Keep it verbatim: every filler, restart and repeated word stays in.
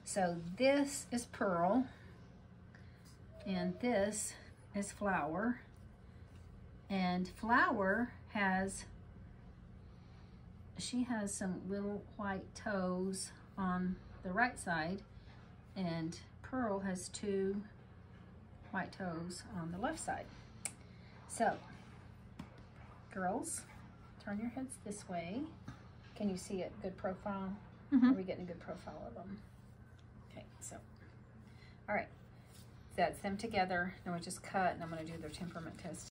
So this is Pearl, and this is Flower. And Flower has, she has some little white toes on the right side, and Pearl has two white toes on the left side. So, girls, turn your heads this way. Can you see it? Good profile? Mm-hmm. Are we getting a good profile of them? Okay, so, all right. That's them together. Now we just cut, and I'm going to do their temperament test.